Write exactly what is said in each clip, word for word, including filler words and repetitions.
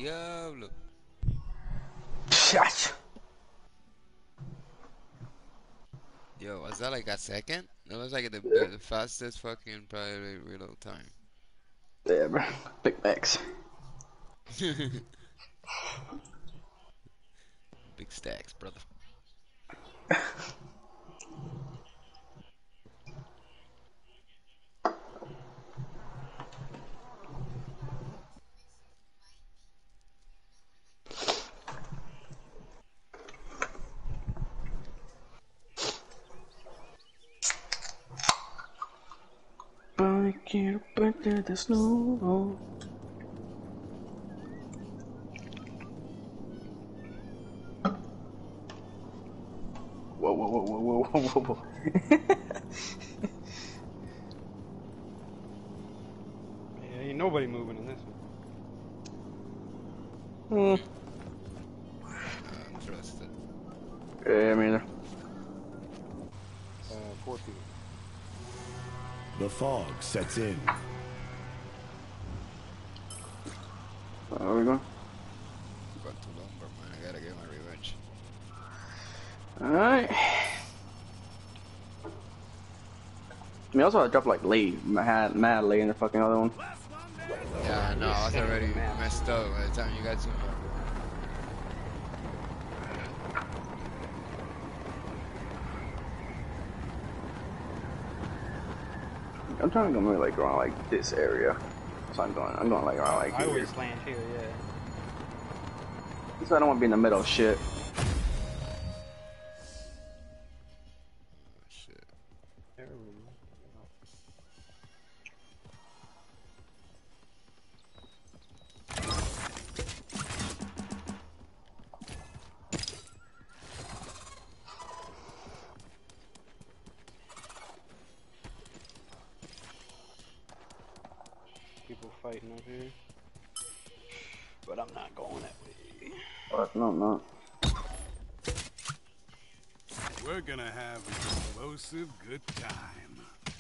Diablo. Shut. Yo, was that like a second? That was like the, the, the fastest fucking probably reload time. Yeah, bro. Big Macs. Big stacks, brother. I can't put the snow. Whoa, whoa, whoa, whoa, whoa, whoa, whoa. Yeah, ain't nobody moving in this one. Hmm. Uh, trusted. Yeah, me either. Uh, four people. The fog sets in. Where are we going? Got too long, bro, man. I gotta get my revenge. Alright. I mean, also I dropped like late, mad, mad late in the fucking other one. Yeah, no, I was already messed up by the time you got to me. I'm trying to go maybe like around like this area. So I'm going, I'm going like around like I here. always land here, yeah. So I don't want to be in the middle of shit. Oh, shit. There we go. People fighting up here. But I'm not going that way. But no, no. We're gonna have an explosive good time.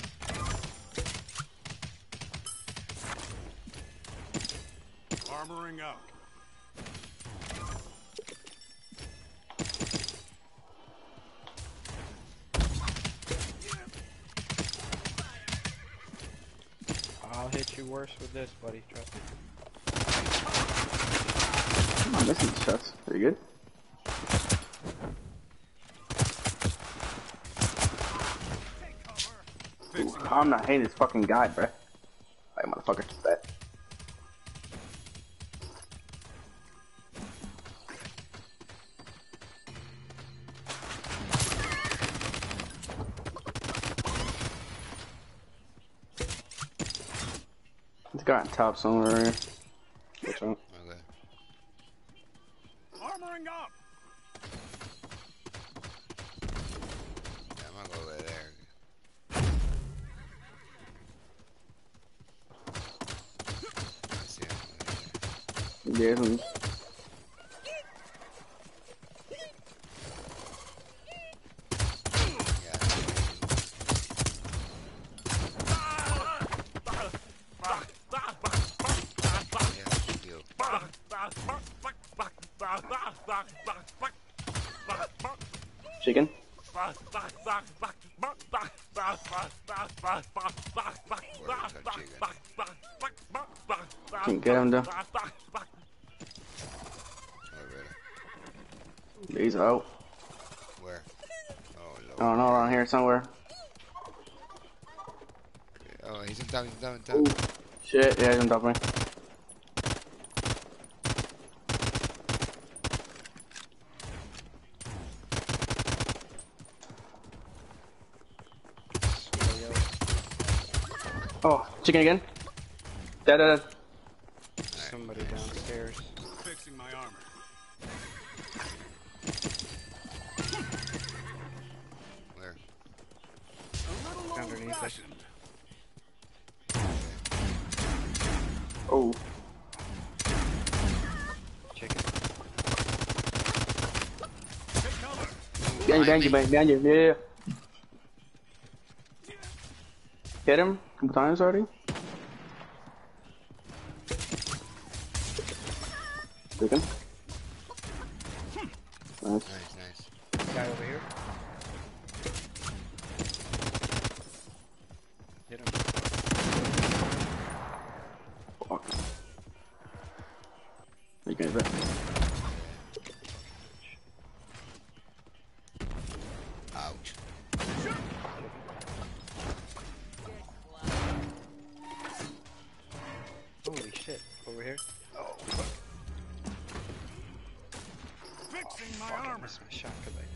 Armoring up. I'll hit you worse with this, buddy. Trust me. I'm missing the shots. Are you good? Ooh, I'm not hating this fucking guy, bruh. Like, motherfucker, that. This guy on top somewhere here. Which one? Okay. Armoring up. Yeah, I'm gonna go over there. I see him over there. Yeah, hmm. Chicken? Can't get him though. He's out. Where? Oh, I don't know, around here somewhere. Oh, he's on top, he's on top, on top. Ooh. Shit, yeah, he's on top of me. Oh, chicken again? Dead, dead, dead. Somebody downstairs. Fixing my armor. Where? Underneath us. Oh. Chicken. Behind you, behind you, behind you, yeah, yeah. Hit him a couple times already. Chicken. Nice. Nice, nice. Guy over here. Hit him. Fuck. You can hit. Ouch. Holy shit. Over here. Oh, fuck. Fixing my Fuck, I armor. missed my shot, could I?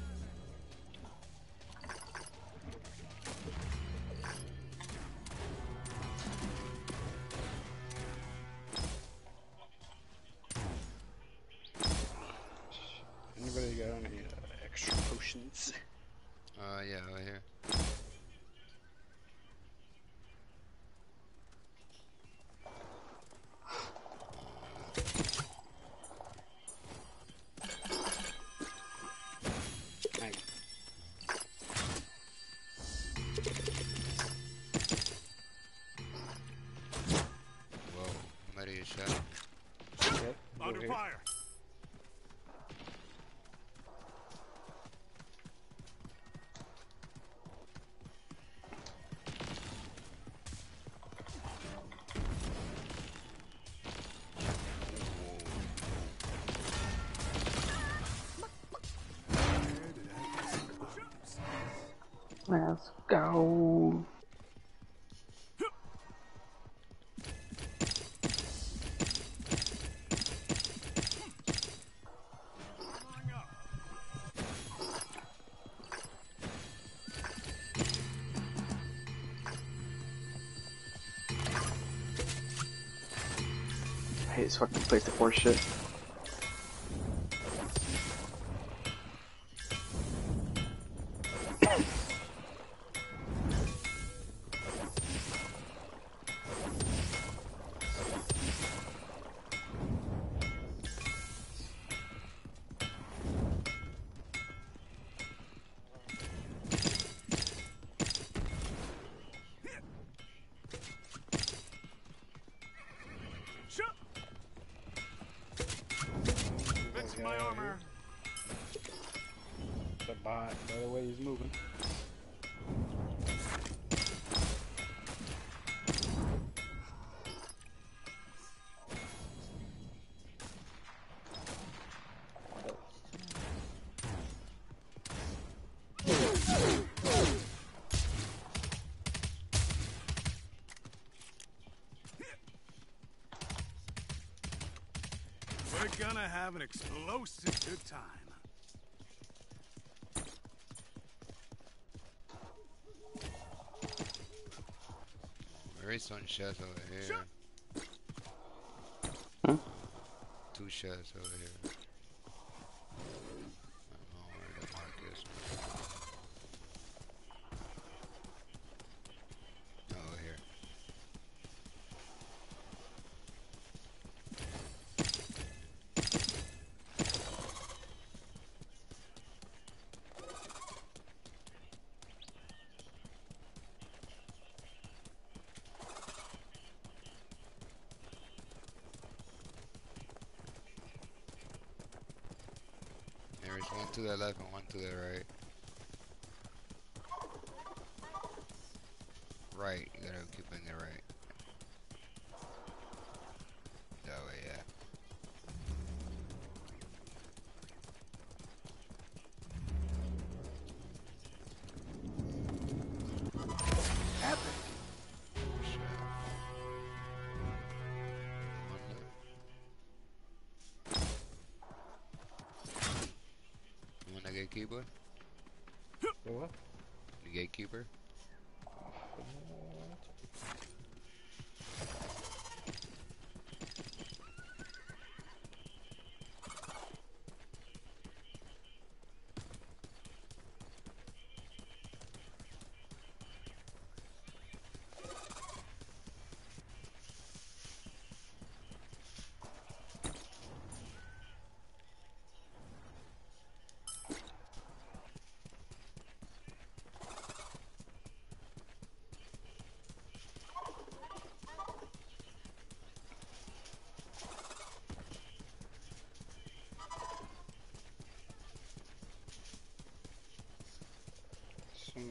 Anybody got any uh, extra potions? Uh, yeah, over here. Nice. Whoa, somebody is shot. Yep, over Under here. fire. Let's go. Armoring up. I hate this fucking place to force shit. Shut. Fixing my armor. The bot, by the way he's moving. We're gonna have an explosive good time. There is one shot over here. Huh? Two shots over here. I don't know where the mark is. Over here. There is one to the left and one to the right. Right, you gotta keep in the right. That way, yeah. Shit. One left. You want the gatekeeper? The what? The gatekeeper?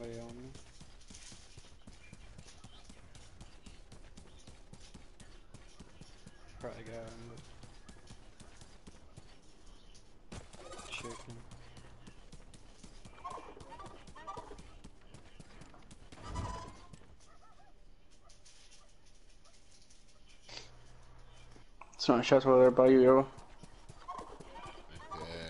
somebody on me. Probably got him with chicken. It's not shots over there by you, yo. Good.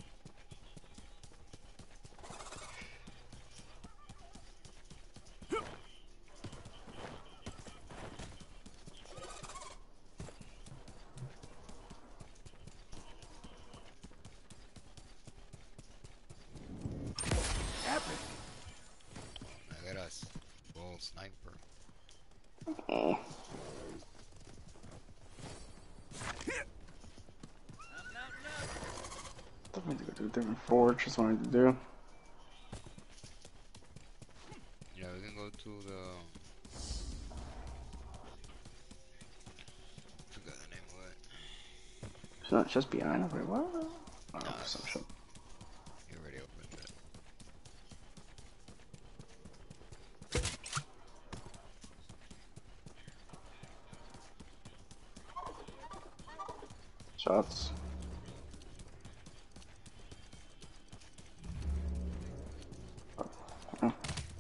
Look at us. Bull sniper. Oh. I need to go to a different forge. That's what I need to do. Yeah, we can go to the. Forgot the name of it. It's not just behind. I'm like, what? Oh, No, some it's- shit. you already opened it. Shots. Oh.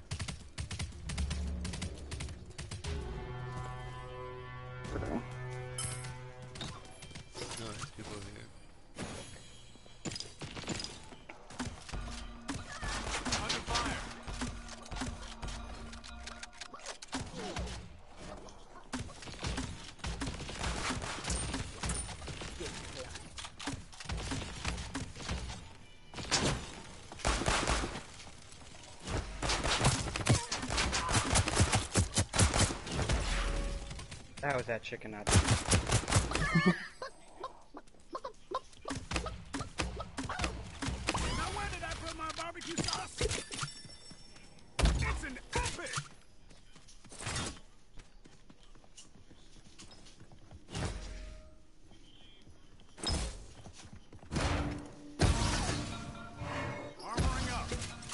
Okay. No, there's people here. Under fire. That was that chicken out there. Now where did I put my barbecue sauce? It's an epic. Armoring up.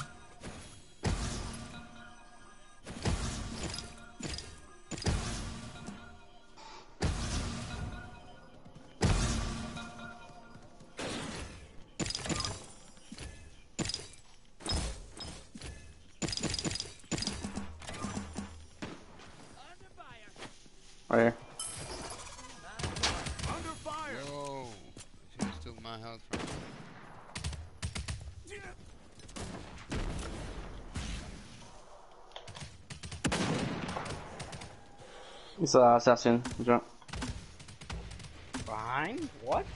Right here. Under fire. Yo! She just took my health from me. It's uh, assassin. Jump. Behind? What?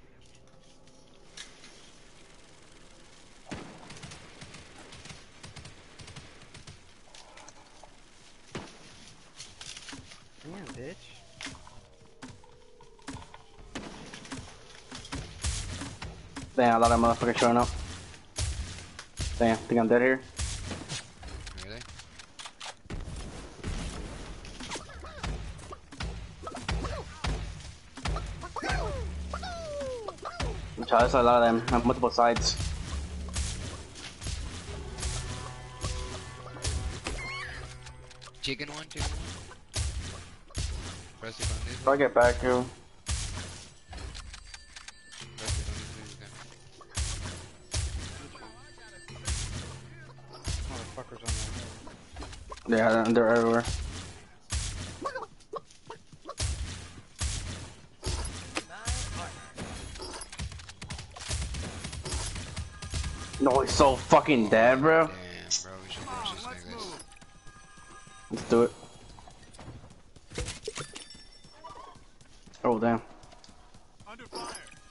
Damn, bitch. Damn, a lot of motherfuckers showing up. Damn, think I'm dead here. Really? There's a lot of them on multiple sides. Chicken one, chicken one. Press it on this. If I get back here. Press it on this. Motherfuckers on there. Yeah, they're everywhere. No, he's so fucking dead, bro. Damn, bro, we should push this niggas. Let's do it. Oh, damn. Under fire.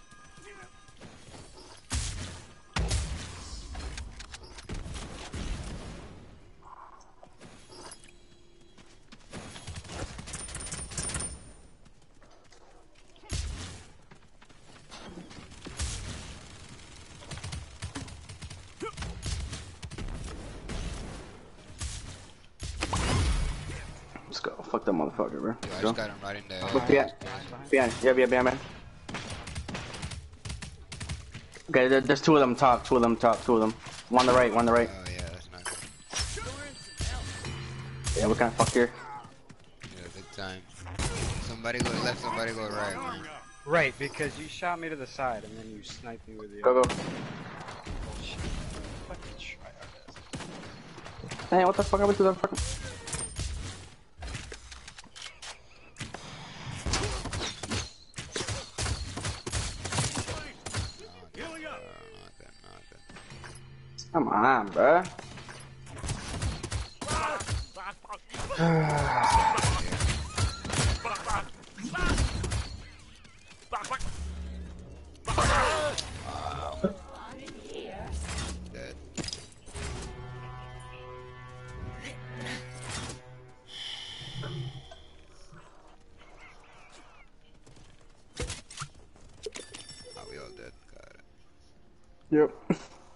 Let's go. Fuck that motherfucker, bro. Yo, I Let's just go. got him right in there. Look behind. Behind. Yeah, yeah, behind, man. Okay, there, there's two of them top, two of them top, two of them. One on the right, one on the right. Oh, yeah, that's not good. Yeah, we kind of fucked here. Yeah, big time. Somebody go left, somebody go right, man. Right, because you shot me to the side and then you sniped me with the Go, other. go. Bullshit. Fucking tryhard ass. Hey, what the fuck are we doing? Fucking. Nothing, bro. Nothing, nothing. Come on, bruh. Dead. Oh, we all dead. Got it. Yep.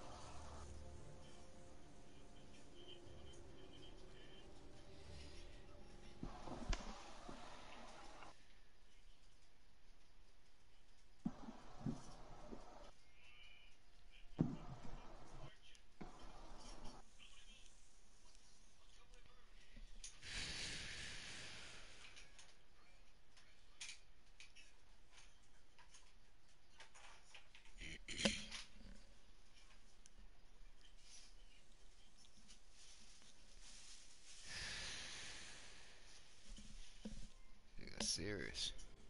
You got serious.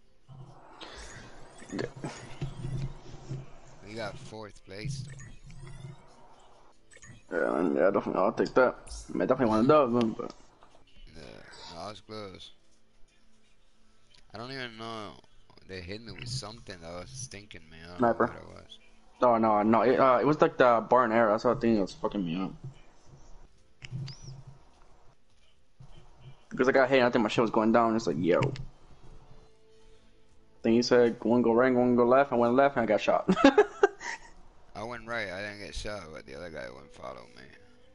Yeah. We got fourth place, though. Yeah, yeah, definitely. I'll take that. I, mean, I definitely want to dub, but. Yeah, no, I was close. I don't even know. They hit me with something that was stinking me. I don't know Sniper. what it was. No, no, no. It, uh, it was like the bar and arrow. That's what I think it was fucking me up. Because I got hit and I think my shit was going down. It's like, yo. Then he said, one go right, one go left. I went left and I got shot. I went right. I didn't get shot, but the other guy went follow me.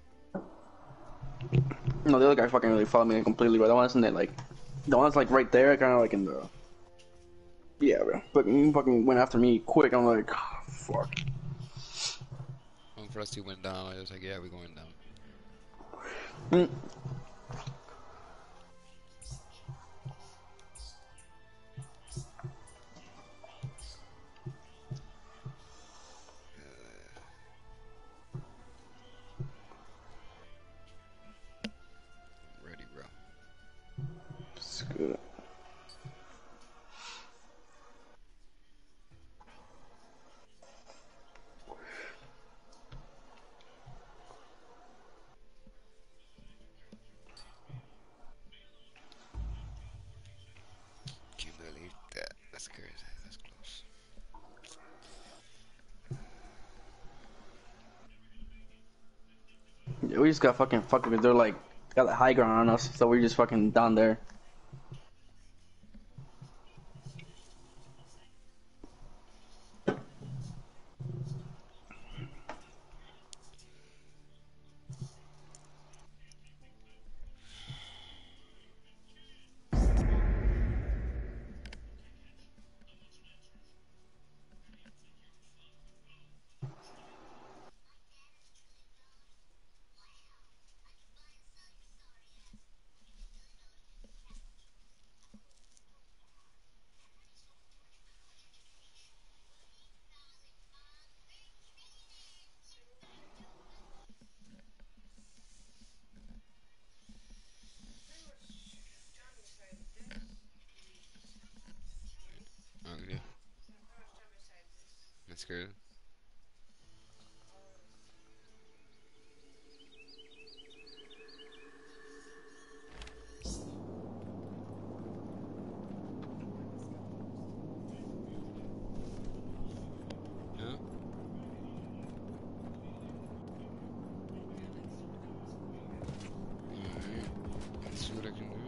No, the other guy fucking really followed me completely, but the one that's in there, like, the one that's like right there, kind of like in the. Yeah, bro. Fucking, fucking went after me quick. I'm like, oh, fuck. When first he went down, I was like, yeah, we're going down. Mm. I'm ready, bro. It's good. Can't believe that. That's crazy. That's close. Yeah, we just got fucking fucked because they're like, got the high ground on us, so we're just fucking down there. Oh, yeah. That's good. Yeah. Alright. Let's see what I can do.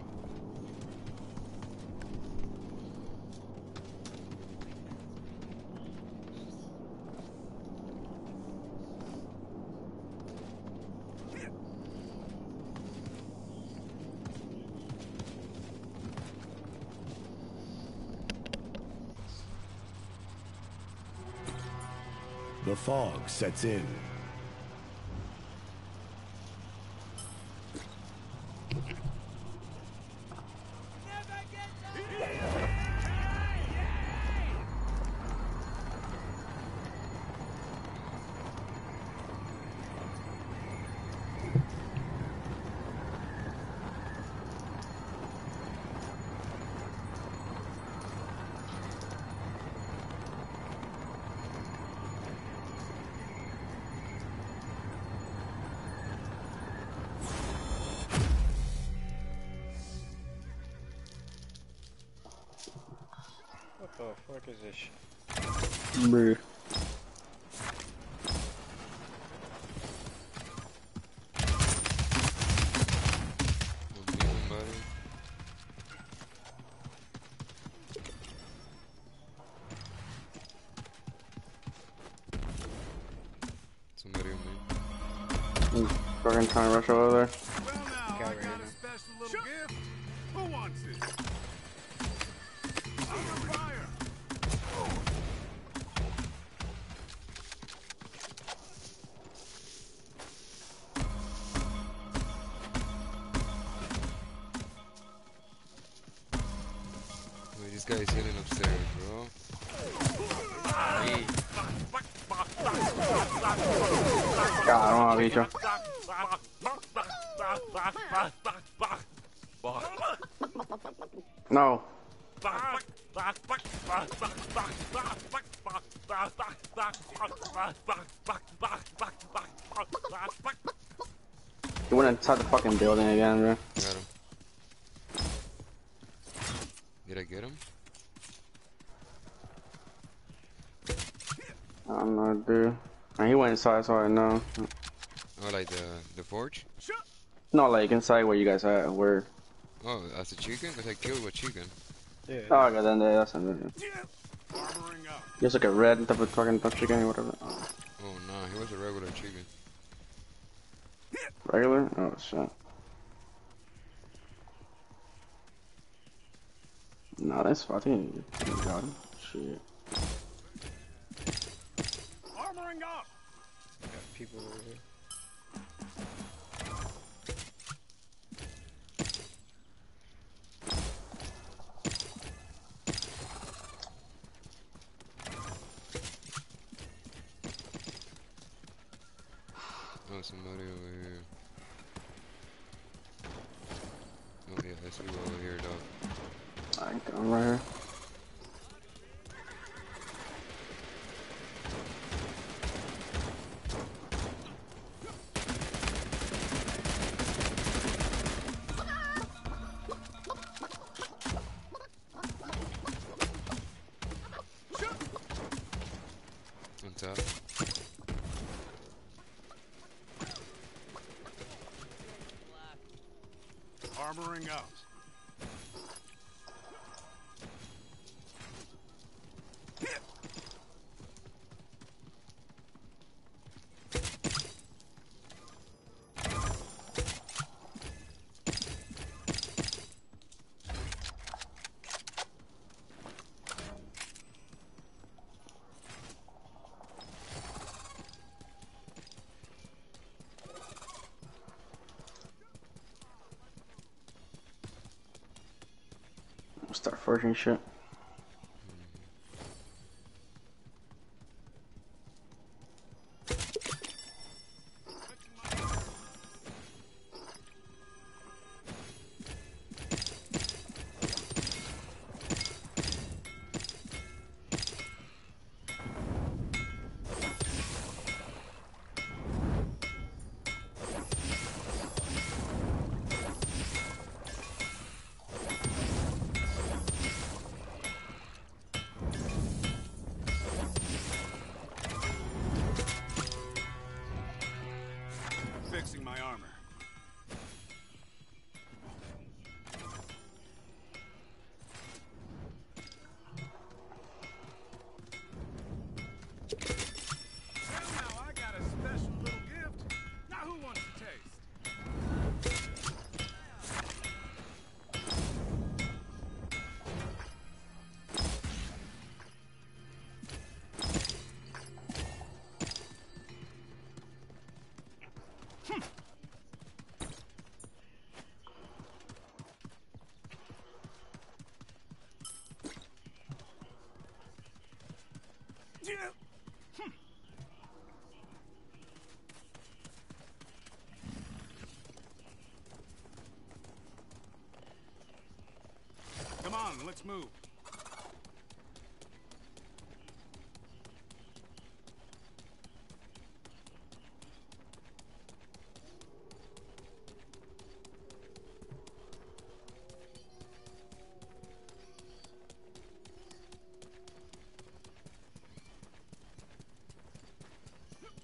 The fog sets in. What the fuck is this shit? Bruh. I'm healing, buddy. Somebody on me. He's fucking trying to rush over there. Well, now Guy I right got here. a special little gift. Who wants it? I'm on fire. Wait, this guy is healing upstairs, bro. Hey, God, I don't know how to beat you. No. He went inside the fucking building again, bro. Got him. Did I get him? I don't know, dude. And he went inside, so I know. Oh, like the the forge? Not like inside where you guys at. Where? Oh, that's a chicken? Because I killed a chicken. yeah. Oh, okay, then there, that's it. Armoring up. Just like a red type of fucking touch chicken or whatever. Oh, Oh, no, he was a regular chicken. regular? Oh, shit. No, that's I think you got him. Shit. Armoring up. Got people over here. Oh, somebody over here. Oh, yeah, I see you over here, dog. I got him right here. On top. Armoring up. Start forging shit. Fixing my armor. Well, now I got a special little gift. Now who wants to taste? Yeah. Come on, let's move.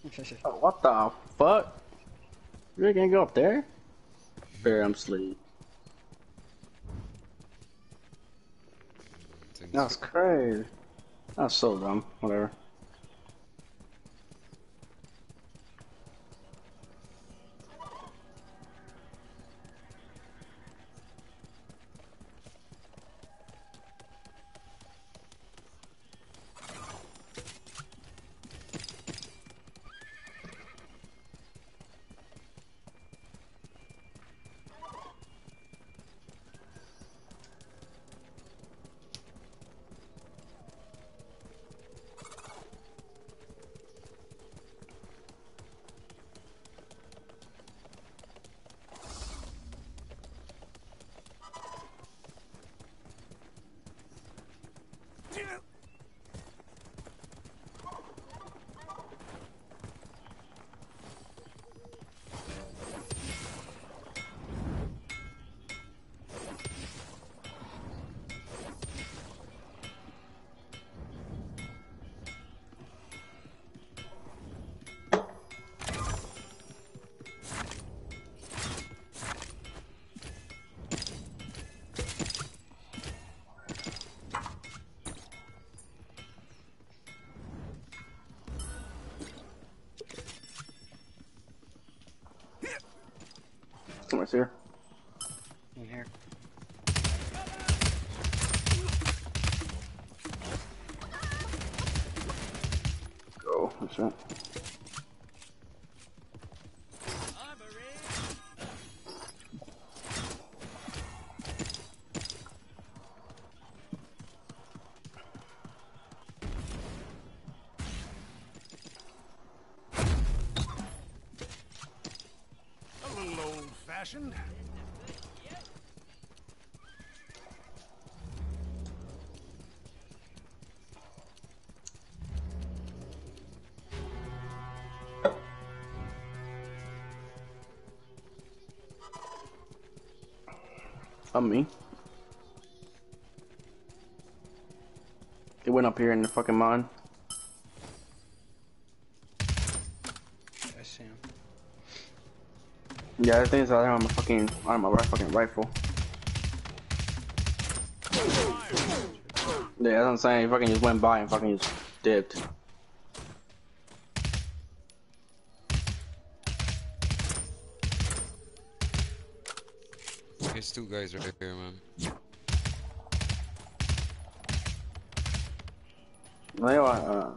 Oh, what the fuck? You really gonna go up there? Bear, I'm asleep. That's crazy. That's so dumb. Whatever. Someone's here. In here. Go. What's that? A little old-fashioned. I'm me. It went up here in the fucking mine. I see him. Yeah, I think it's out there on my fucking on my right fucking rifle. Yeah, that's what I'm saying. He fucking just went by and fucking just dipped. There's two guys right here, man. They are, uh,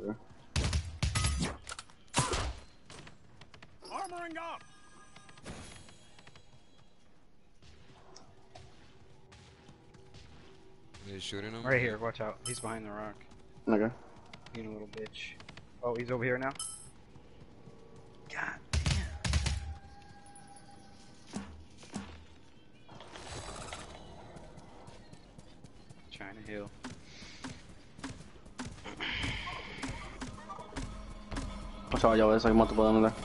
Armoring up. Are they shooting him? Right here, watch out. He's behind the rock. okay. Being a little bitch. Oh, he's over here now? God damn. Trying to heal. Watch out, yo. There's like multiple of them there.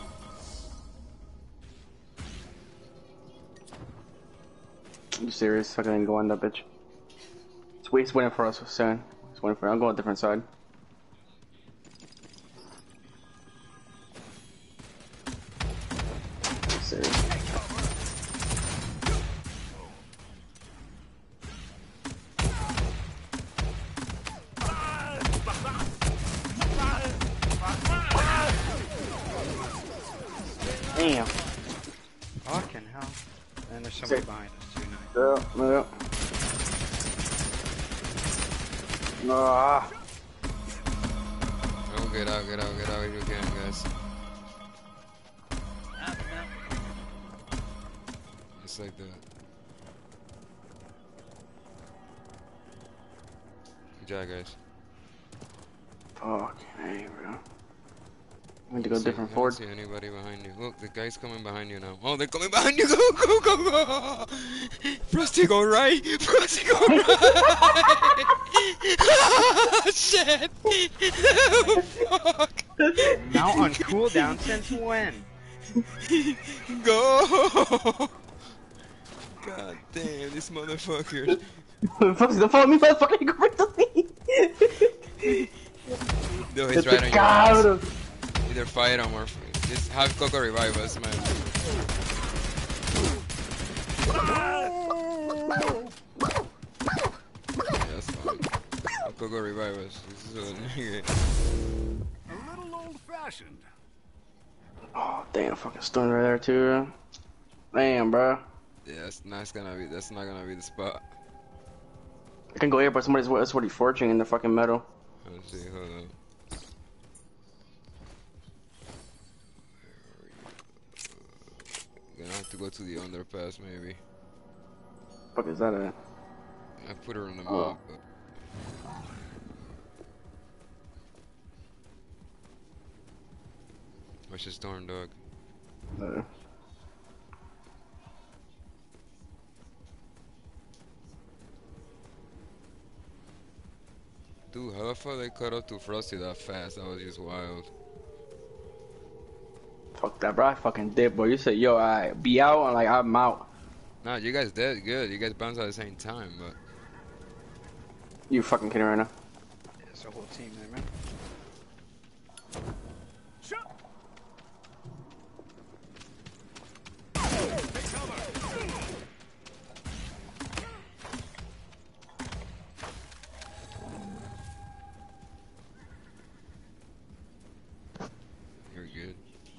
You serious? Fucking go on that bitch. It's, wait, it's waiting for us soon. It's waiting for. I'm going a different side. Serious. Damn. Fucking hell. And there's somebody Sick. behind us too now. Yeah, yeah. Ah. Oh, get out, get out, get out if you can, guys. Just like that. Good job, guys. Okay, bro. We need to go See, different I don't forward. see anybody behind you. Look, the guy's coming behind you now. Oh, they're coming behind you. Go, go, go, go. Frosty, go right. Frosty, go right. Oh, shit. Oh, fuck. Now on cooldown since when? Go. God damn, this motherfucker. Fuck, don't follow me, motherfucker. Go right to me. No, he's Get right the on your guy out ass. of- He's Either fight them or just have Coco revive us, man. Yeah, that's fine. Have Coco revive us. This is a nigga. A little old-fashioned. Oh damn, fucking stun right there too. Damn, bro. Yeah, that's not gonna be. That's not gonna be the spot. I can go here, but somebody's that's already forging in the fucking metal. Let's see. Hold up. Gonna have to go to the underpass, maybe. Fuck is that at? I put her on the Oh. map. But... Watch the storm, dog. Uh, Dude, how the fuck they cut up to Frosty that fast? That was just wild. fuck that, bro. I fucking did, bro. You said, yo, I be out, and like I'm out. Nah, you guys did good. You guys bounced at the same time, but You fucking kidding right now? Yeah, it's a whole team there, man. Shut. Take cover. you're good.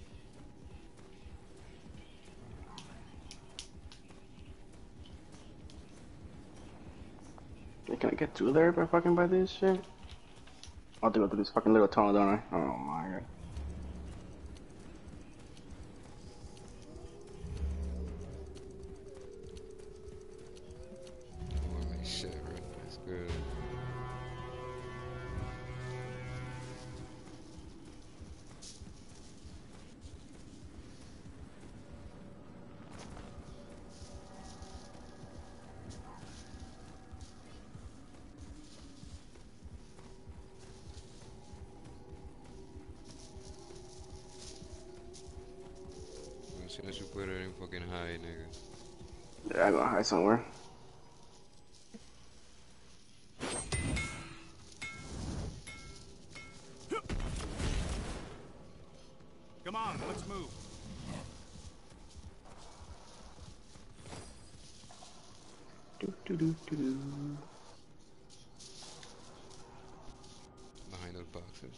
Hey, can I get through there by fucking by this shit? I'll have to go through this fucking little tunnel, don't I? Oh my god. Holy shit, bro. That's good. As soon as you put it in fucking high, nigga. Yeah, I gotta hide somewhere. Come on, let's move. Do, do, do, do, do. Behind those boxes.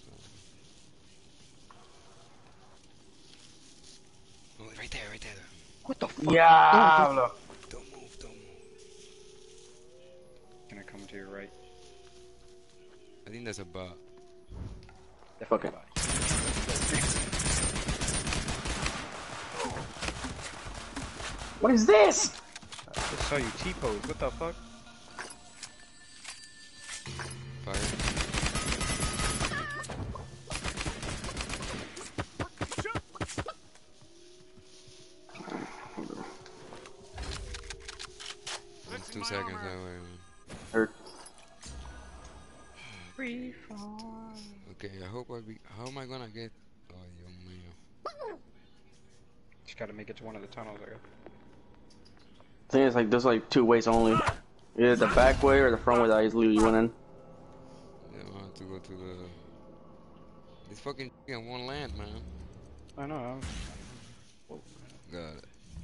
Oh, right there, right there. What the fuck? Yeah. Don't move, don't move. Gonna come to your right. I think that's a bot. Fuck it. What is this? I just saw you T-pose. What the fuck? Fire. It's two seconds that way, man. Hurt. Free fall. Okay, I hope I be. How am I gonna get? Oh, Dios mío. Just gotta make it to one of the tunnels, I guess. I think it's like there's like two ways only. Either the back way or the front way that I usually went in. Yeah, I have to go to the. This fucking in one land, man. I know. I'm... Got it.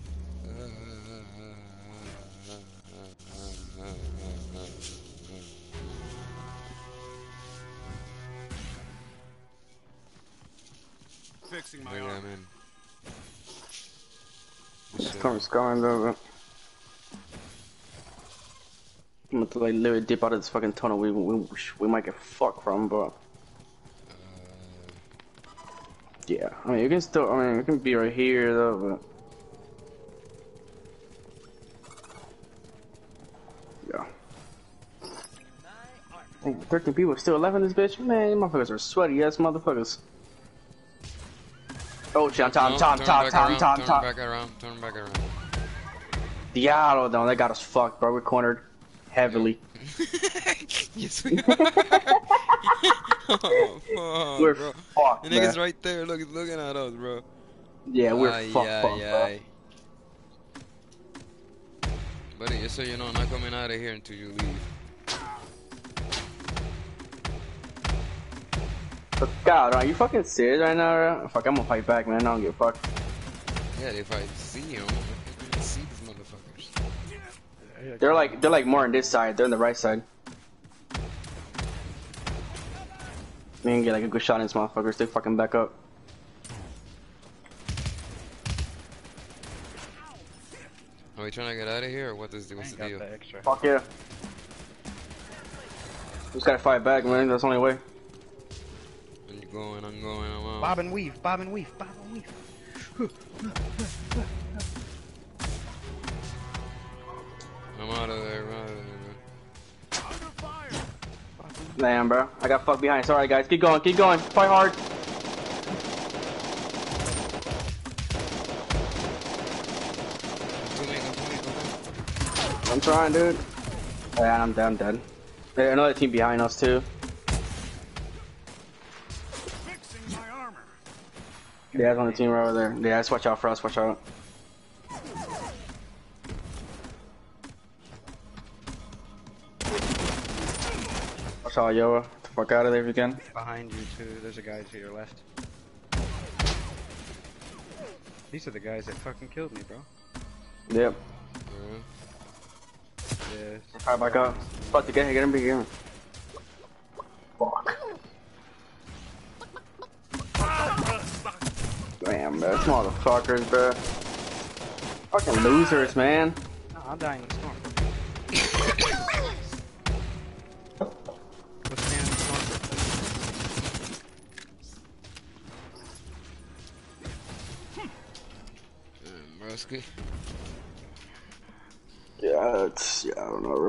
Fixing my Maybe armor. I'm in. This shit. Come scarring though. But I'm gonna like literally dip out of this fucking tunnel. We we we might get fucked from, but Uh, yeah. I mean, you can still. I mean, you can be right here though, but yeah. Dang, thirteen people still alive in this bitch. Man, these motherfuckers are sweaty ass motherfuckers. Oh shit! Tom, no, Tom, turn Tom, back Tom, around, Tom, turn Tom. back around, turn back around. Diablo, though, they got us fucked, bro. We're cornered heavily. Yes, we are. Oh, fuck, We're bro. fucked, The nigga's man. right there. Look, he's looking at us, bro. Yeah, we're Ay, fucked, ay, fucked, bro. ay. Buddy, just so you know, I'm not coming out of here until you leave. God, are you fucking serious right now, bro? Fuck, I'm gonna fight back, man. I don't give a fuck. Yeah, if I see him, I can see these motherfuckers. Yeah, They're come like, on. they're like more on this side. They're on the right side. We can get like a good shot in these motherfuckers. They fucking back up. Are we trying to get out of here, or what is the, I what's ain't the got deal? the extra. Fuck yeah. Just gotta fight back, man. That's the only way. When you're going, I'm going, I'm out. Bob and weave, bob and weave, bob and weave. I'm out of there, I'm out of there, man. Under fire. Damn, bro. I got fucked behind. Sorry, guys. Keep going, keep going. Fight hard. Come to me, come to me, come to me. I'm trying, dude. Yeah, I'm dead, I'm dead. There's another team behind us, too. Fixing my armor. Yeah, there's on the team right over there. Yeah, just watch out for us. Watch out. Watch out, Yoa. Get the fuck out of there if you can. Behind you too, there's a guy to your left. These are the guys that fucking killed me, bro. Yep. Alright. Yes. Alright, back up. About to get here. Get him, get him. Fuck. Damn, bro. These motherfuckers, bro. Fucking losers, man. No, I'm dying in the storm. What's the name of the storm? Um, broski. Yeah, it's, yeah, I don't know, bro.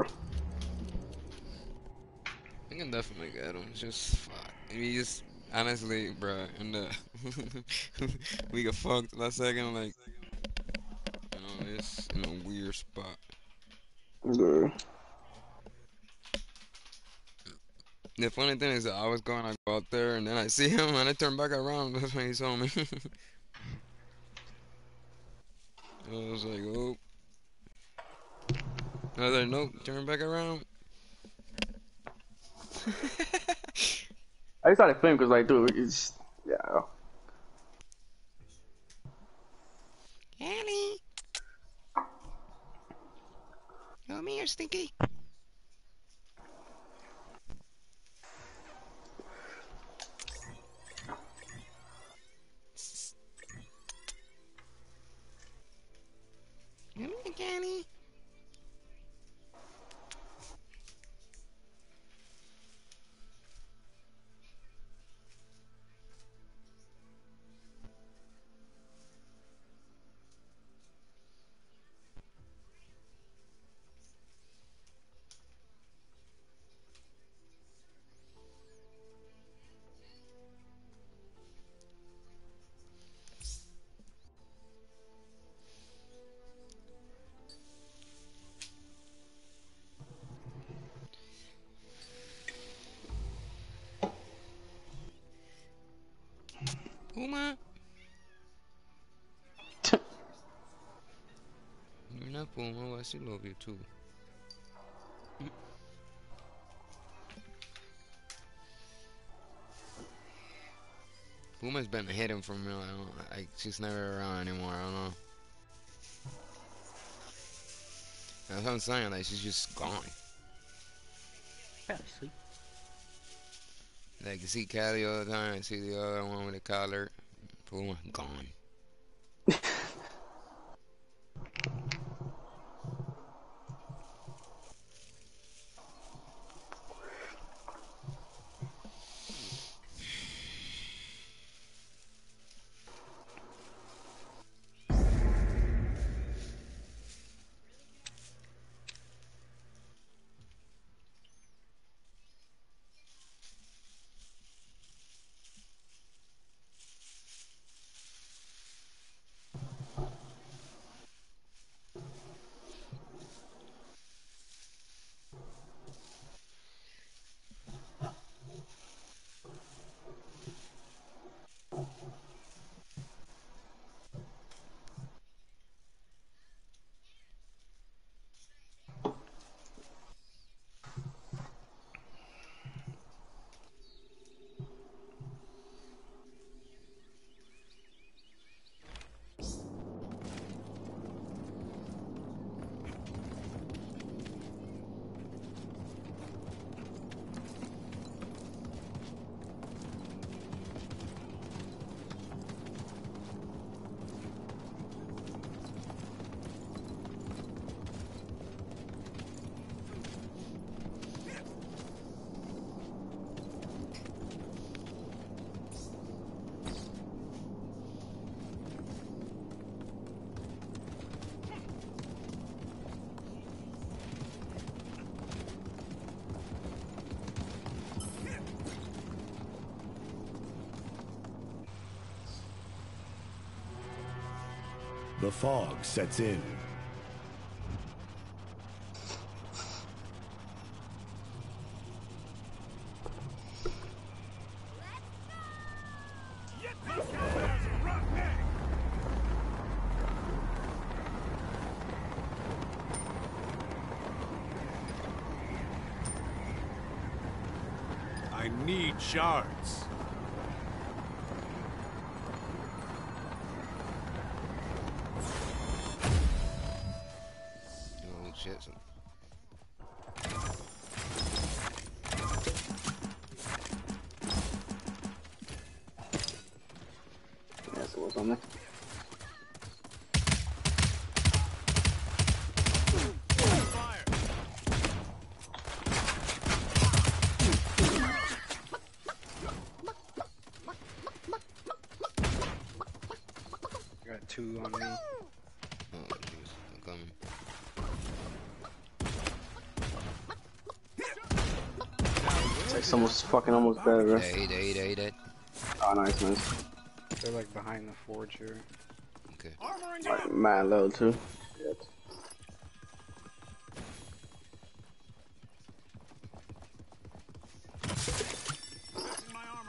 I can definitely get him. It's just fuck. I mean, just honestly, bro. And the we get fucked last second. Like, you know, it's in a weird spot. Yeah. The funny thing is that I was going to go out there, and then I see him, and I turn back around. That's when he saw me. I was like, oh. I was like, nope, turn back around. I just started playing because, like, dude, it's, yeah. Annie, come here, Stinky. Come here, Annie. Puma. You're not Puma, I still love you too. Puma's been hidden from me. I don't, like, she's never around anymore. I don't know. That's what I'm saying. Like, she's just gone. Fell asleep. Like, you see Callie all the time. I see the other one with the collar. Puma, gone. The fog sets in. Yet this guy has a rough neck. I need shards. Oh shit. So Yes, it was on there. Fire. Got two on me. oh jeez, I'm coming. It's like someone's fucking almost dead, bro. Dead, dead, dead, dead. Oh, nice, nice. They're like behind the forge here. Okay. Armoring Like, up. mad low, too. Shit. Fixing my armor.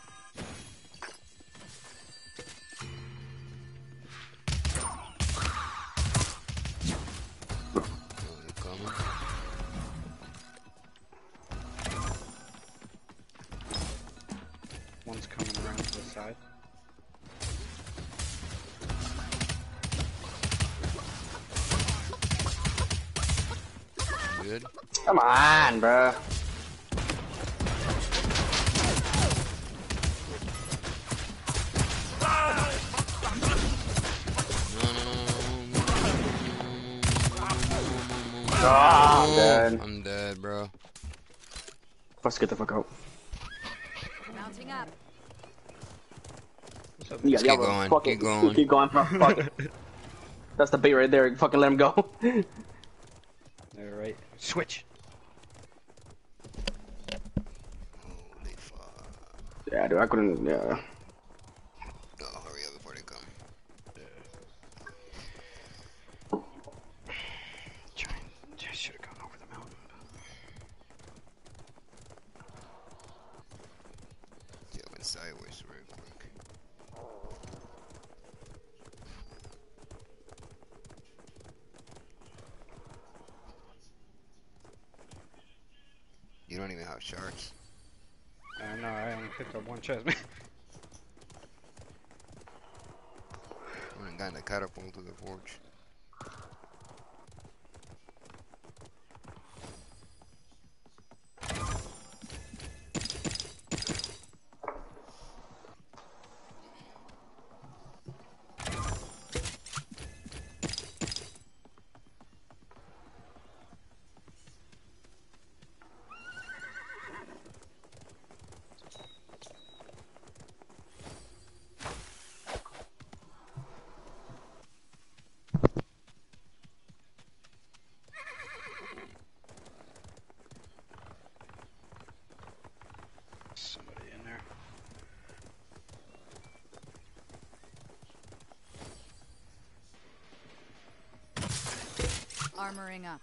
Oh, they're coming. One's coming around to the side. Good. Come on, bro. Ah, I'm dead. I'm dead, bro. Let's get the fuck out. Mounting up. What's up? You Just got keep the other going, fucking, keep going. Keep going, bro. Fuck it. That's the bait right there. Fucking let him go. They're right. Switch. Holy fuck. Yeah, dude, I couldn't. Yeah. Oh, hurry up before they come. Trying. I should have gone over the mountain. Yeah, I went sideways real quick. You don't even have shards. I know. I only picked up one chest. I went and got in the catapult to the forge. Somebody in there. Armoring up.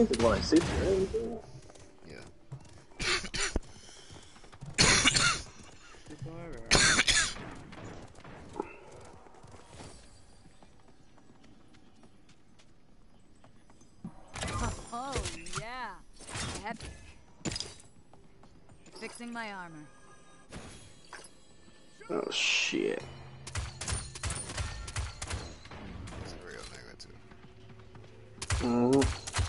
think that's what I see right? Yeah. People everywhere. Oh, yeah. I have... Fixing my armor. Oh shit. It's a real nigga too. Mm-hmm.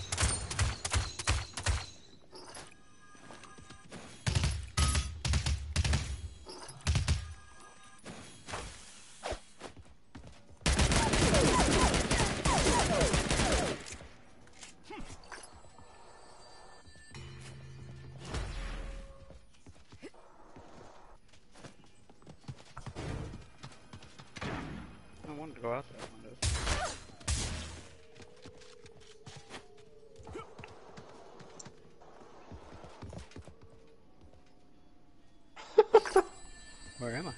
I wanted to go out that window. Where am I?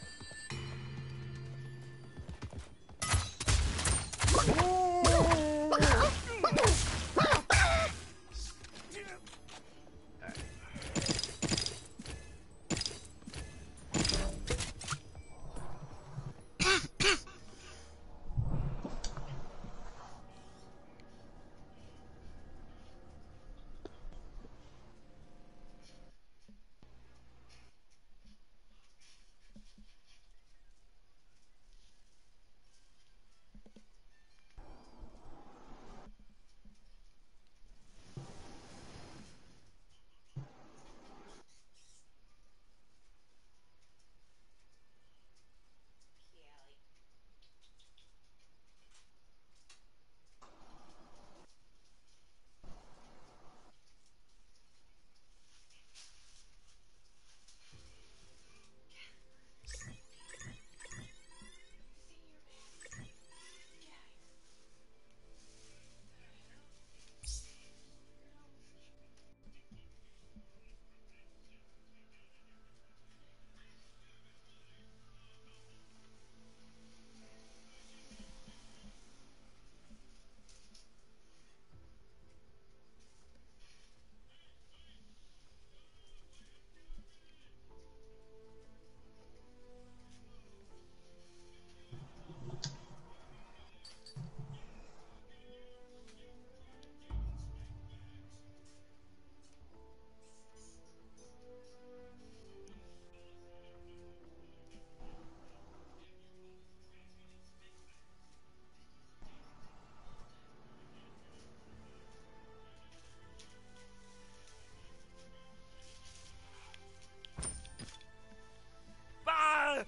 Ah!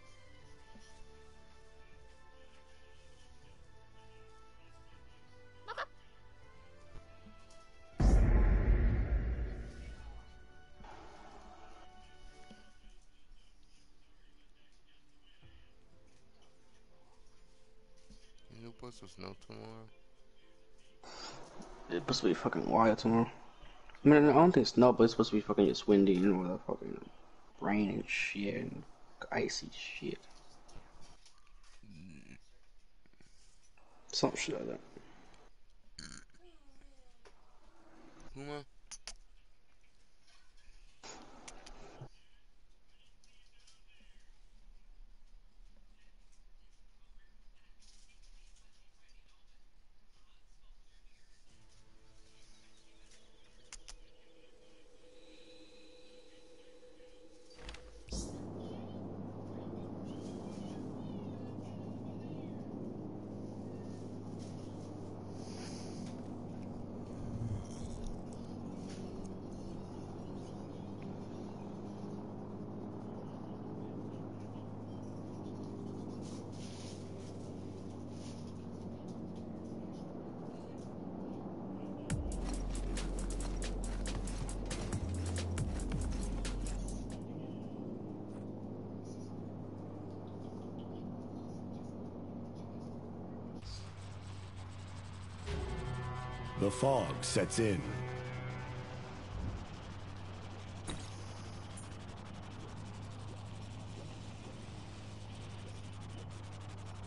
You supposed to snow tomorrow? It's supposed to be fucking wild tomorrow. I mean, I don't think it's snow, but it's supposed to be fucking just windy, you know, with the fucking rain and shit and icy shit. Some shit like that. Puma? The fog sets in.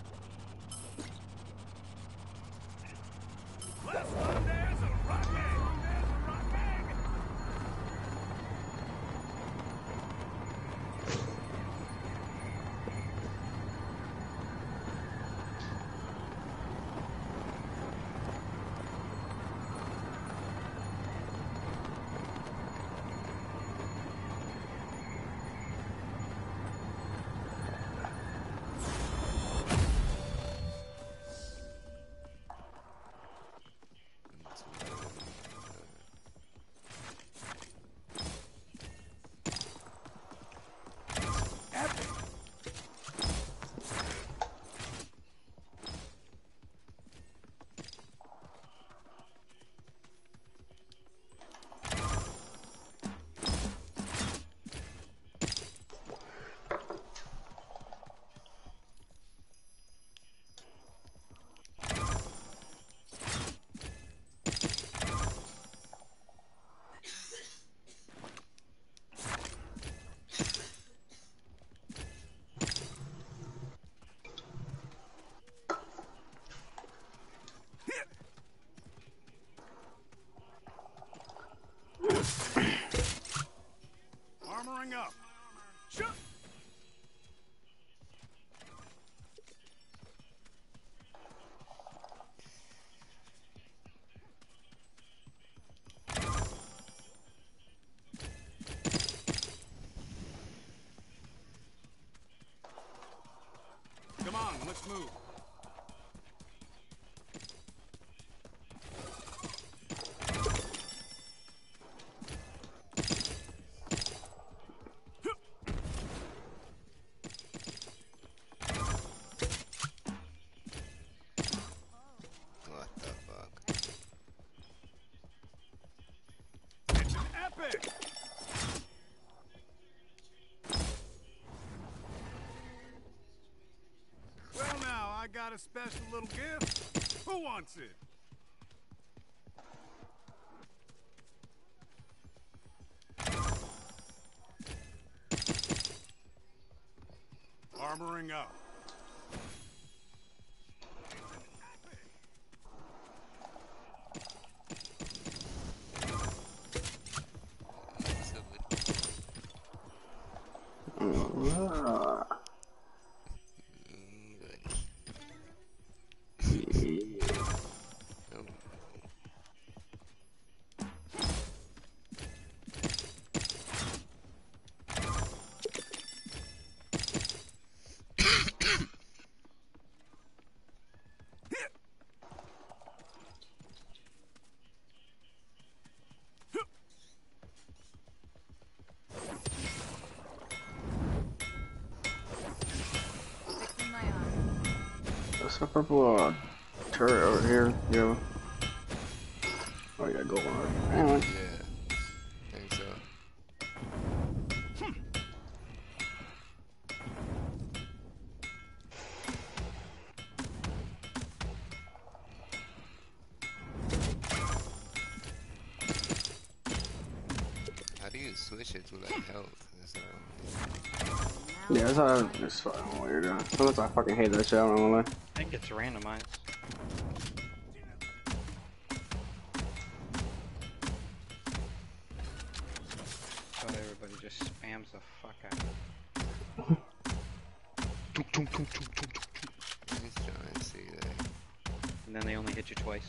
Last one there's a rocket! Let's move. What the fuck? It's an epic. Well, now I got a special little gift. Who wants it? Armoring up. So Ah, good. yeah. Oh. Fixing my armor. What's that purple uh, turret over here? Yeah. Oh, you got gold on it. Anyway. Yeah, I think so. How do you switch it to like health? That's what I'm Yeah, it's not. It's fucking weird. Uh, Sometimes I fucking hate that shit. I'm not gonna lie. I think it's randomized. So everybody just spams the fuck out of it. just trying to see that. And then they only hit you twice.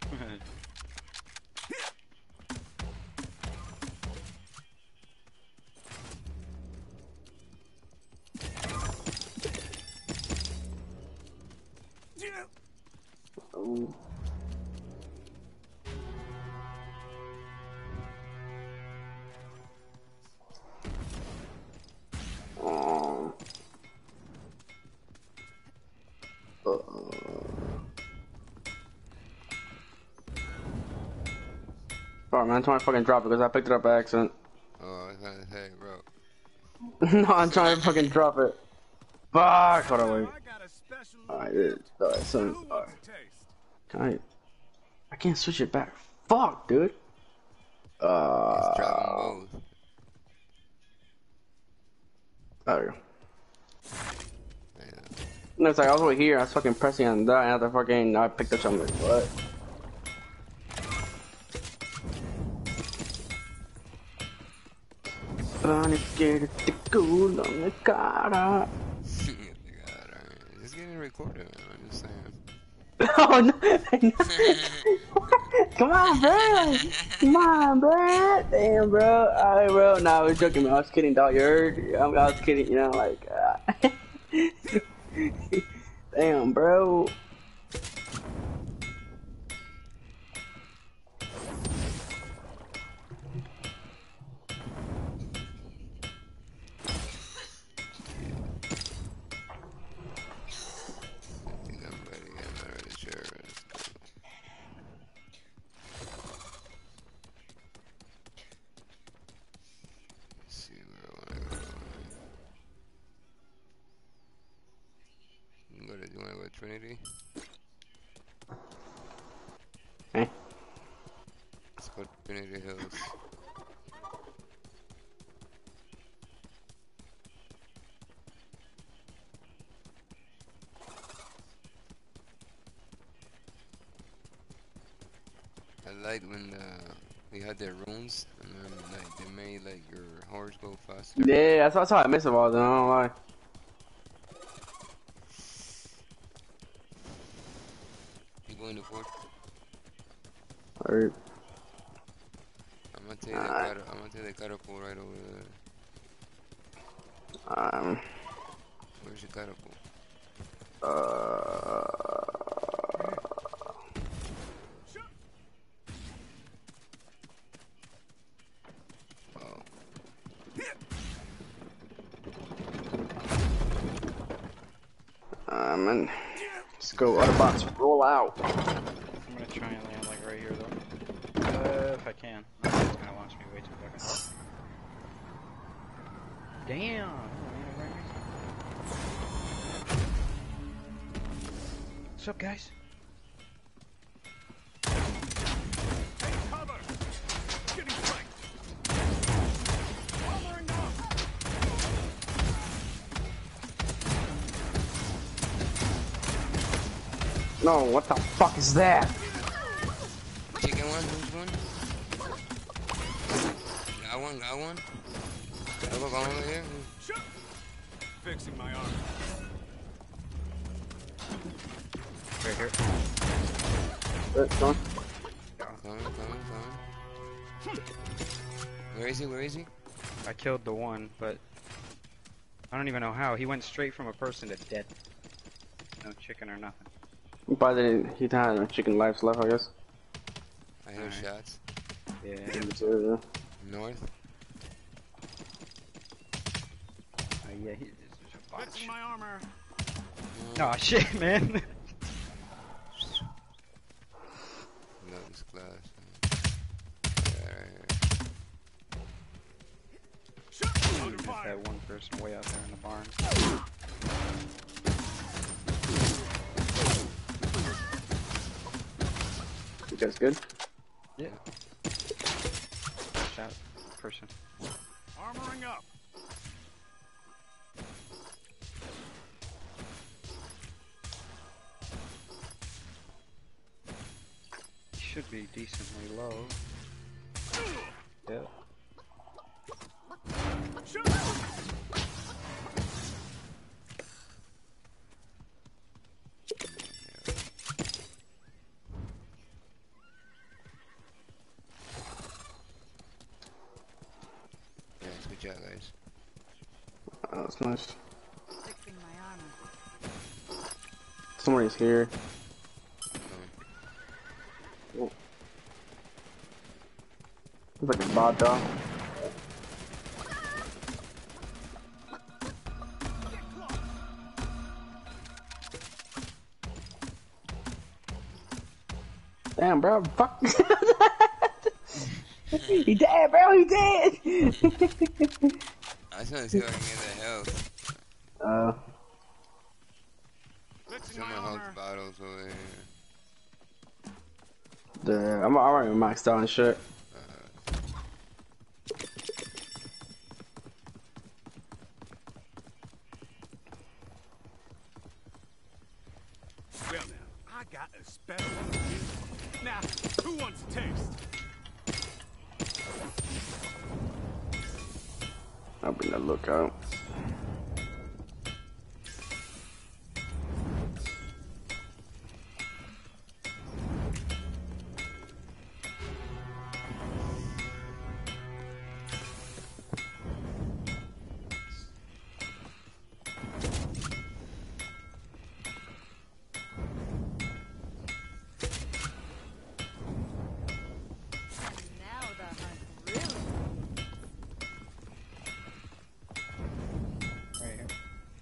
Oh. Oh. Uh. Alright, man, I'm trying to fucking drop it because I picked it up by accident. Oh, I was gonna say, bro. No, I'm trying to fucking drop it. Fuck! Hold on, wait. I got a special little Alright, gift. it. Alright, Now so. who wants Alright. a taste? Can I. I can't switch it back. Fuck, dude. Let's drop them Uh. both. There we go. I know. No, it's like I was over here, I was fucking pressing on that, and after fucking, I picked up something. What? Sonic the cool on the cara. God, alright. It's getting recorded, man. I'm just saying. Oh no! Come on, bro! Come on, bro! Damn, bro! Alright, bro. Nah, I was joking, man. I was kidding, dog. You heard? I was kidding, you know, like. Uh... Damn, bro. I think I'm ready. I'm not really sure. Let's go. Let's see where I wanna go. You go to, you wanna go to Trinity? Eh? Let's go to Trinity Hills. I like when uh, we had their runes and then like they made like your horse go faster. Yeah, that's, that's how I miss it all, though. I don't lie. You going to fourth? Alright. I'm gonna take the Alright. cat- I'm gonna take the catapult right over there. Um. Where's your catapult? Uh, Oh, um, and let's go. Autobots, roll out. I'm gonna try and land like right here though. Uh, if I can. Oh, it's gonna launch me way too fucking. Damn! I landed right next to it. What's up, guys? Take cover! Getting flanked! Armoring up! No, what the fuck is that? chicken one, who's one? Got one, got one. Got one going over here. Shoot! Fixing my arm. Right here. Uh, John? Coming, coming, coming. Where is he? Where is he? I killed the one, but I don't even know how. He went straight from a person to dead. No chicken or nothing. By the he had no chicken lives left, I guess. I hear Alright. shots. Yeah. Uh, North. Uh, yeah, he, this is a bunch. Fixing my armor. Oh shit, man. No, this class. Yeah, right here. Shoot! Under Just fire. that one person way out there in the barn. you guys good? Yeah. Shot person. Armoring up. He should be decently low. Yeah. Shoot! Yeah, good job, guys. Oh, that's nice. Fixing my armor. Somebody's here. Oh. It's like a bot dog. Damn, bro, fuck. He dead, bro, he dead. I just want to see if I can get that health. uh, Fixing Some my of my armor. health bottles over here. the, I'm already maxed out and shit. Well now, I got a special gift. Now, who wants a taste? I'll bring the lookout. Now the hunt really. Right here.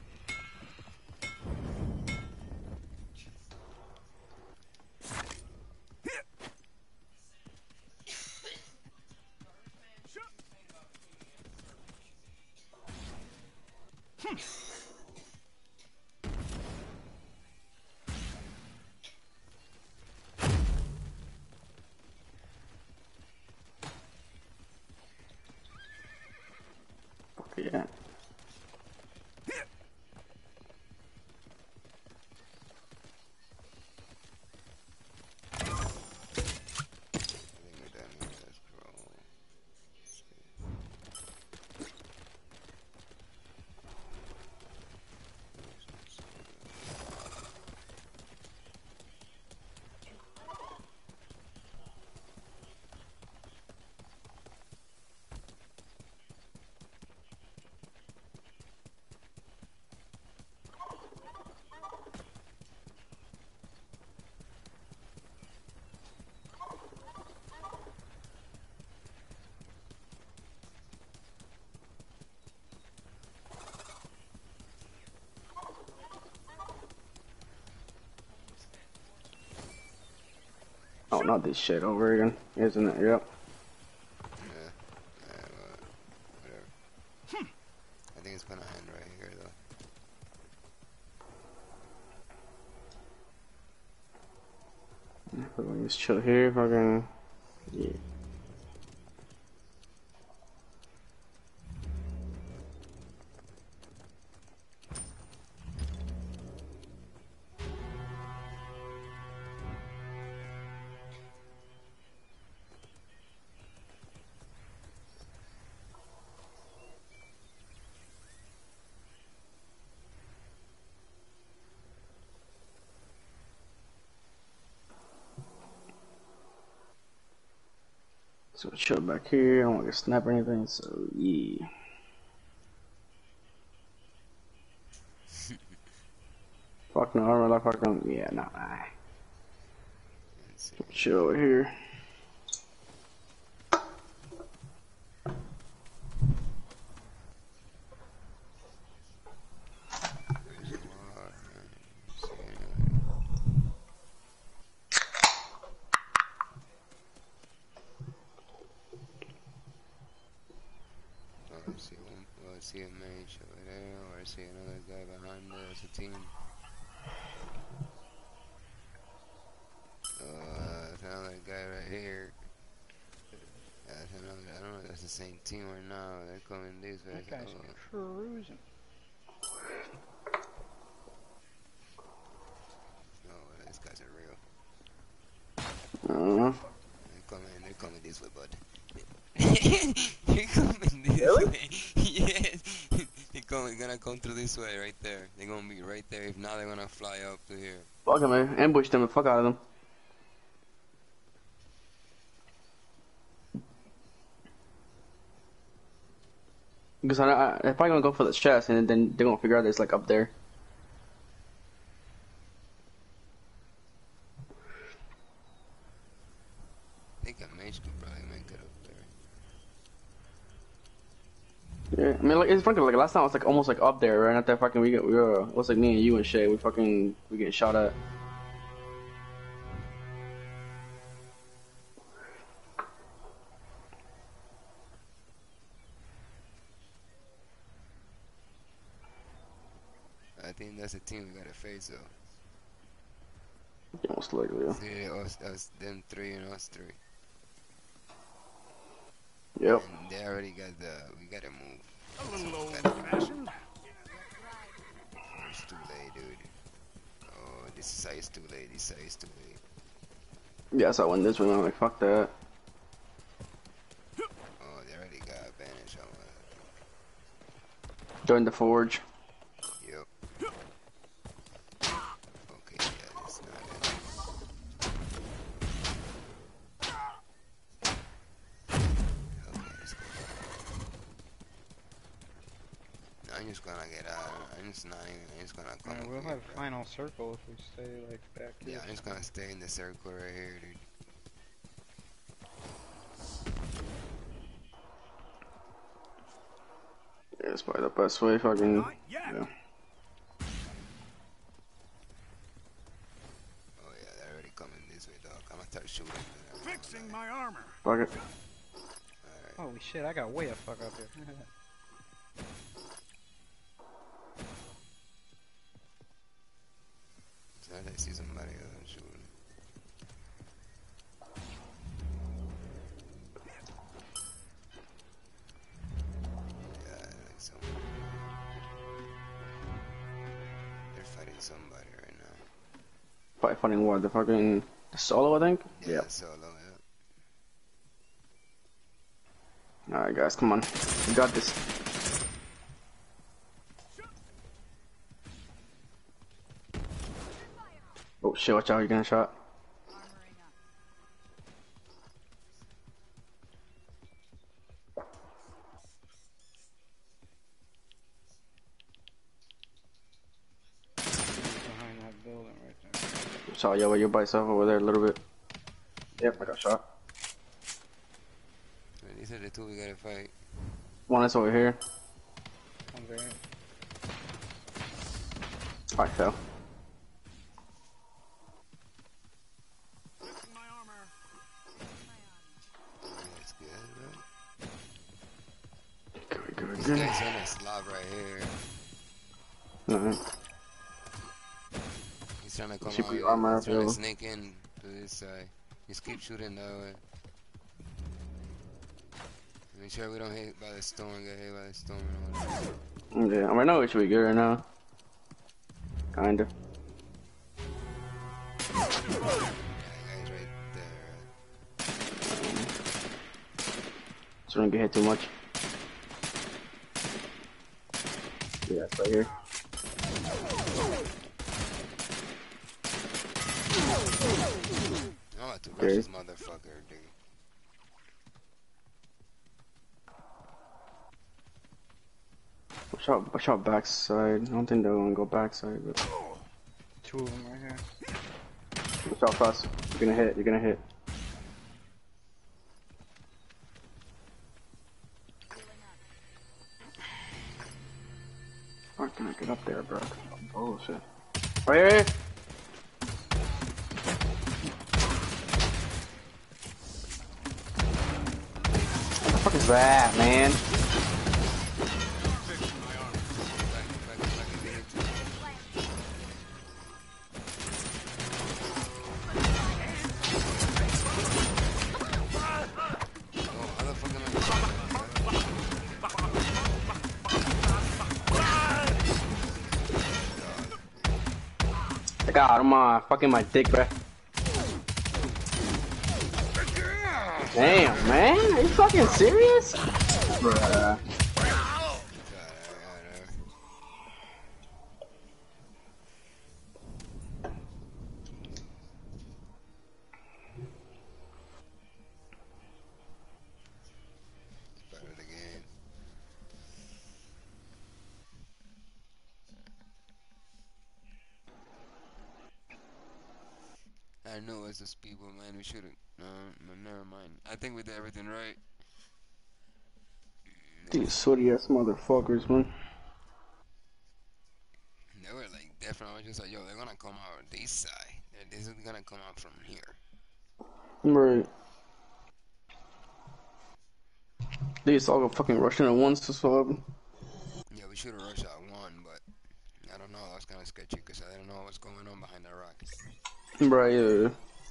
Fuck yeah. I think we're done with this, bro. Oh, not this shit over again, isn't it? Yep. Yeah. Yeah, well, whatever. I think it's gonna end right here though. Fucking just chill here, fucking. Yeah. So chill back here. I don't want to get snapped or anything. So yeah. Fuck no, I don't like fucking. Yeah, nah, nah. Let's see. Chill over here. There's a lot, man. See anyway. Oh, I see one. Well, I see a mage over there, or I see another guy behind there. It's a team. Uh, there's another guy right here. That's another. I don't know if that's the same team or not. They're coming this way. That guy's Oh, cruising. no, these guys are real. I don't know. They're coming. They're coming this way, bud. They're coming this Really? way. Yes. They're coming. Gonna come through this way, right there. They're gonna be right there. If not, they're gonna fly up to here. Fuck them, man. Ambush them the fuck out of them. Because I, I, they're probably gonna go for the chest, and then they're gonna figure out it's like up there. I think a mage could probably make it up there. Yeah, I mean, like it's fucking like last time it was like almost like up there, right? Not that fucking we get we were it was like me and you and Shay. We fucking we getting shot at. I think that's a team we gotta face though. Most likely, yeah. See, us, us, them three and us three. Yep. And they already got the. We gotta move. A little old-fashioned. It's too late, dude. Oh, this side's too late. This side's too late. Yeah, so I win this one. I'm like, fuck that. Oh, they already got advantage on us. Join the forge. Yep. Okay, yeah, that's not it. Okay, let's go. I'm just gonna get out. I'm just not even. I'm just gonna come. Alright, up we'll here, have bro. final circle if we stay like back here. Yeah, I'm just gonna stay in the circle right here, dude. Yeah, it's probably the best way. Fucking. Not yet. Yeah. Oh yeah, they're already coming this way, dog. I'm gonna start shooting. Fixing my armor. Fuck it. Alright. Holy shit, I got way a fuck up here. So I see somebody else shooting. Yeah, like someone. They're fighting somebody right now. Probably fighting what? The fucking the solo, I think. Yeah, Yep. solo, yeah. All right, guys, come on. We got this. Oh shit! Watch out! You're getting shot. Armoring up. Behind that building right there. Saw you. You're by yourself over there a little bit. Yep, I got shot. Well, these are the two we gotta fight. One is over here. One's right here. I fell. Fixing my armor. This guy's in a slab right here. Alright. He's trying to come Should out. be armor He's trying to available. sneak in to this side. Just keep shooting that way. Make sure we don't hit by the storm. Get hit by the storm. Or Yeah, I mean, I know it should be good right now. Kinda. yeah, the guy's right there. So don't get hit too much. Yeah, it's right here. I'm about to rush Okay. this motherfucker, dude. Watch out, watch out backside. I don't think they're gonna go backside, but Two of them right here. watch out fast. You're gonna hit, you're gonna hit. How can I get up there, bro? Oh shit. Right here, here. What the fuck is that, man? Fixing my armor. Back, back, back, and get into it. Oh, how the fuck am I got him on fucking my dick, bro. Damn, man. Are you fucking serious? Bruh. God, God, Better the game. I know it's the people, man. We should've. No, no, never mind. I think we did everything right. These sweaty ass motherfuckers, man. They were like different. I was just like, yo, they're gonna come out this side. They're- This is gonna come out from here. Right. They just all go fucking rushing at once to swab. Yeah, we should have rushed out one, but I don't know. That was kind of sketchy because I didn't know what's going on behind that rock. Right, yeah.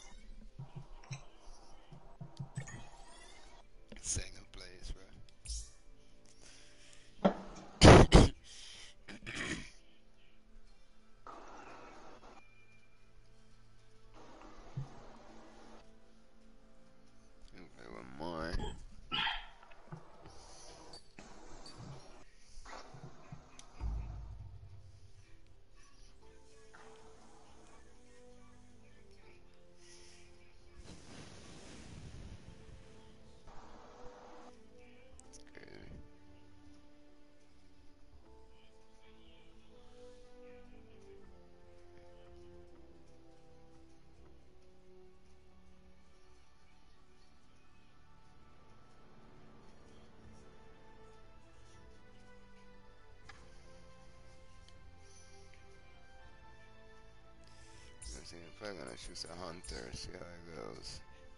Second place, bro. Okay, one more. Crazy. Let's see if I'm gonna choose a hunter, see how it goes.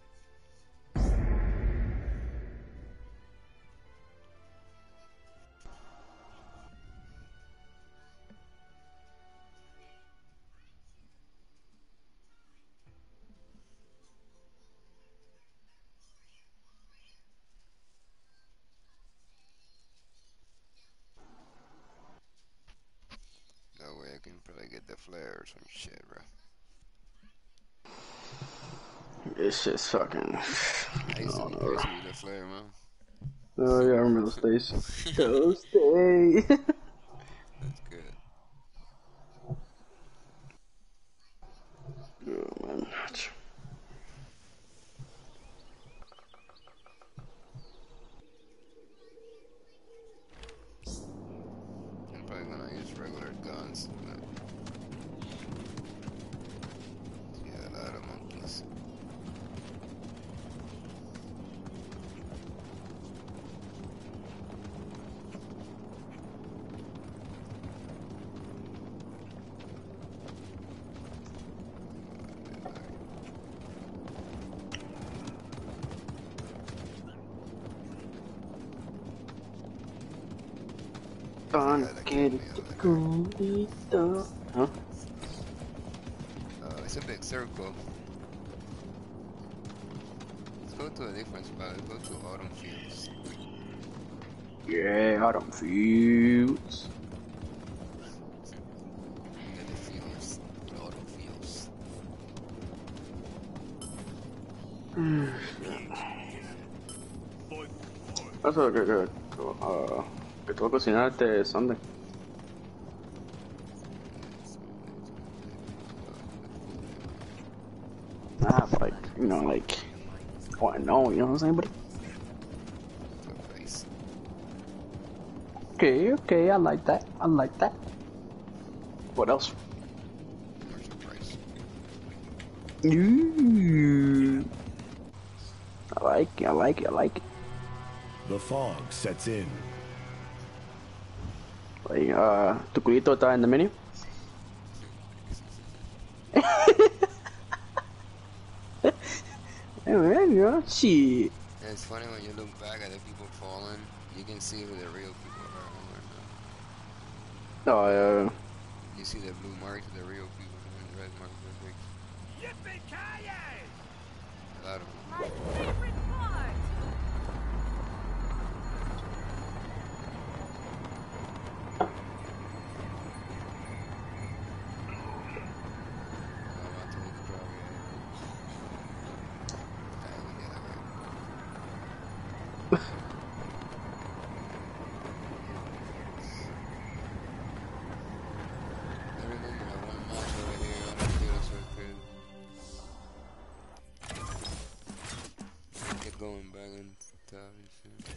That way I can probably get the flare or some shit, bro. This shit's fucking. I used to, I used to use the flare, man. Oh yeah, I remember those days. Those days. That's good. Oh man. I'm probably gonna use regular guns. But yeah, a lot of monkeys. There's a Don't guy that killed get me it over there. coolito. Huh? Uh, it's a big circle. Let's go to a different spot. Let's go to Autumn Fields. Yeah, Autumn Fields. Yeah, the fields. Autumn Fields. Eso que, que, uh, que tú vas a cocinar este Sunday. Ah, like, you know, like, I want to know, you know what I'm saying, buddy? Face. Okay, okay, I like that. I like that. What else? Commercial price. Ooh. I like it, I like it, I like it. The fog sets in. Like, uh, tu culito está in the menu? Hey, man, you know, shit. And it's funny when you look back at the people falling, you can see who the real people are or not. Oh, uh, You see the blue marks of the real people and the red marks of the bricks. Yippee-ki-yay! A lot of them. My favorite part! I'm about to make a drop, yeah. Yeah, we get it right. I remember that one match over here on the field circuit. Kept going back and top and shit.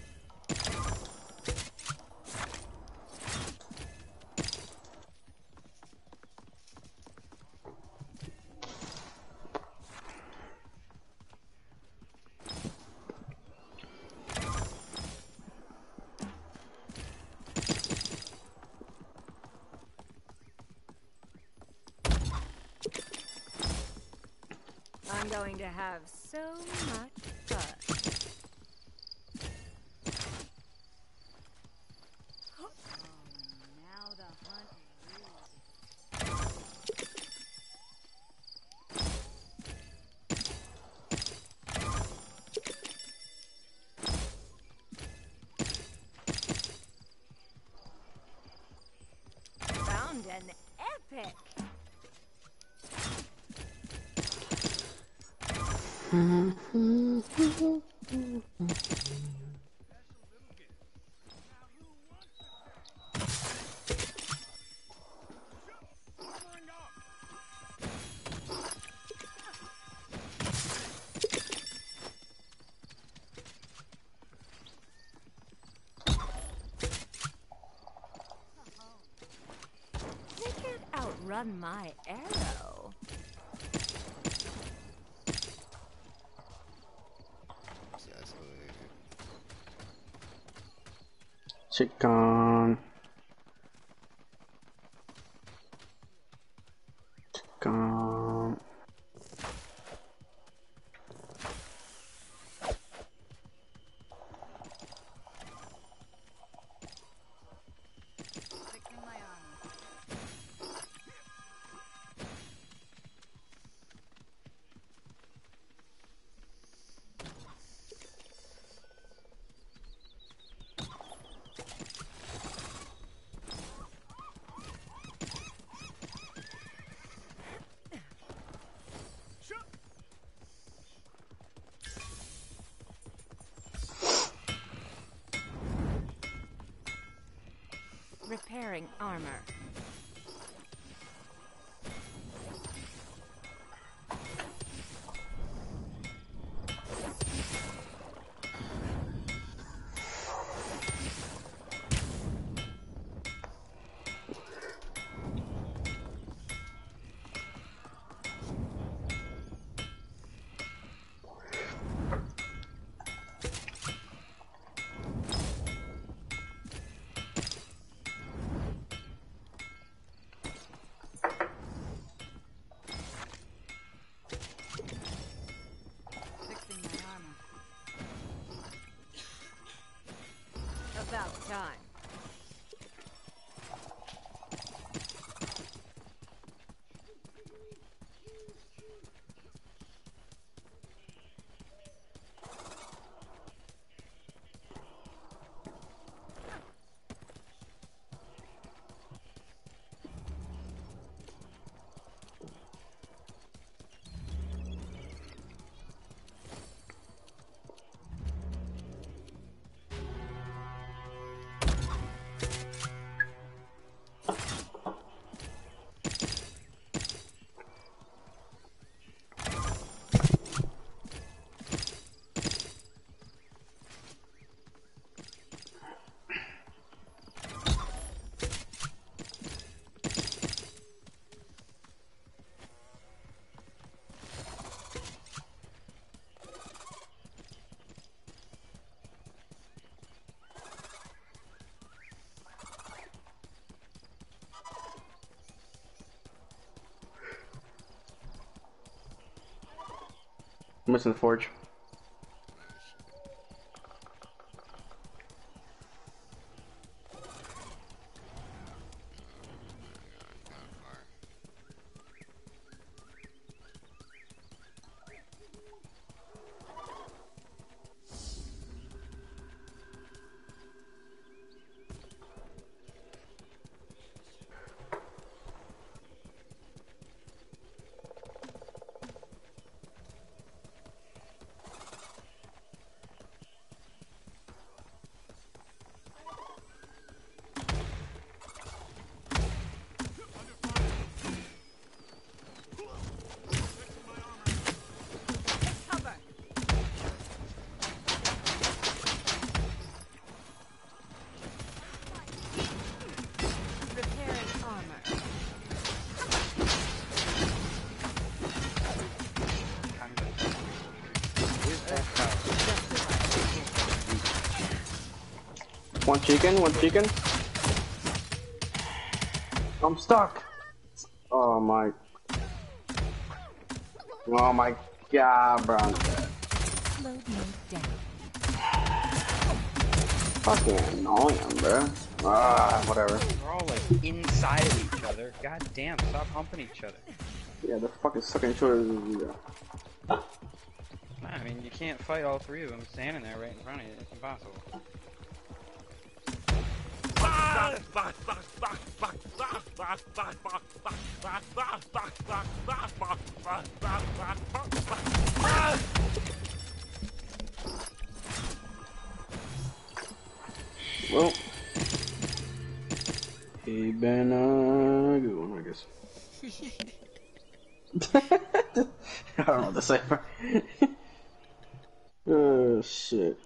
I'm going to have so much fun. Oh, now the hunt really found an epic. They can't outrun my arrow. So that's over there. chicken. Chicken. Fixing my armor. Repairing armor. I'm missing the forge. Cover. Repairing armor. One chicken, one chicken. I'm stuck. Oh my. Oh my god, bro. I'm dead. Slowed me down. Fucking annoying, bro. Ah, whatever. We're all like inside of each other. God damn, stop humping each other. Yeah, they're fucking sucking each other. Nah, I mean, you can't fight all three of them standing there right in front of you. It's impossible. Well, he been uh, a good one, I guess. I don't know what to say. Oh shit.